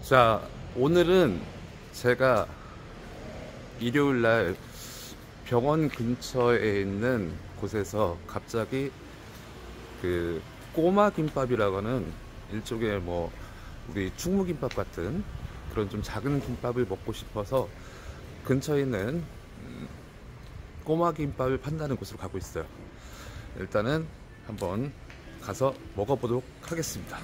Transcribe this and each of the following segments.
자, 오늘은 제가 일요일날 병원 근처에 있는 곳에서 갑자기 그 꼬마 김밥이라고 하는 일종의 뭐 우리 충무김밥 같은 그런 좀 작은 김밥을 먹고 싶어서 근처에 있는 꼬마 김밥을 판다는 곳으로 가고 있어요. 일단은 한번 가서 먹어보도록 하겠습니다.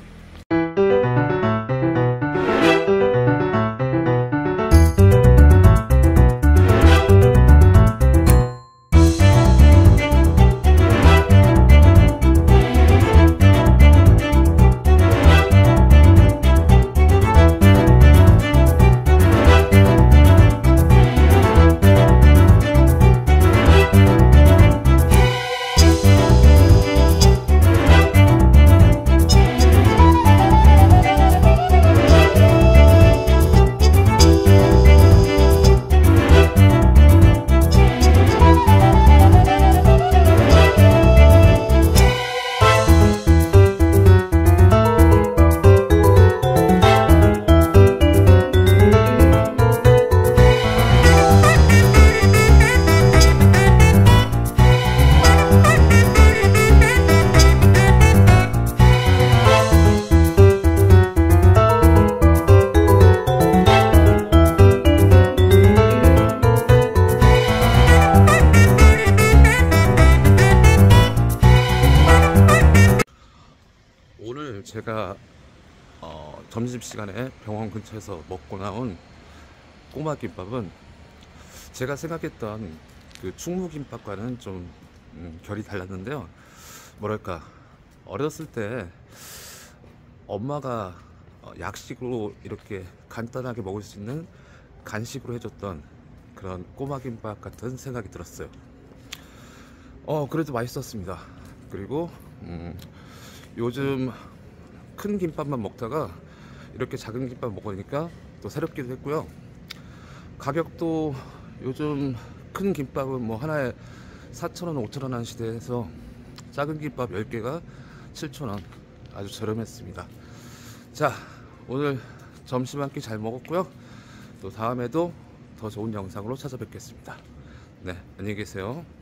오늘 제가 점심시간에 병원 근처에서 먹고 나온 꼬마김밥은 제가 생각했던 그 충무김밥과는 좀 결이 달랐는데요. 뭐랄까, 어렸을 때 엄마가 약식으로 이렇게 간단하게 먹을 수 있는 간식으로 해줬던 그런 꼬마김밥 같은 생각이 들었어요. 그래도 맛있었습니다. 그리고 요즘 큰 김밥만 먹다가 이렇게 작은 김밥 먹으니까 또 새롭기도 했고요. 가격도 요즘 큰 김밥은 뭐 하나에 4,000원, 5,000원 하는 시대에서 작은 김밥 10개가 7,000원, 아주 저렴했습니다. 자, 오늘 점심 한 끼 잘 먹었고요. 또 다음에도 더 좋은 영상으로 찾아뵙겠습니다. 네, 안녕히 계세요.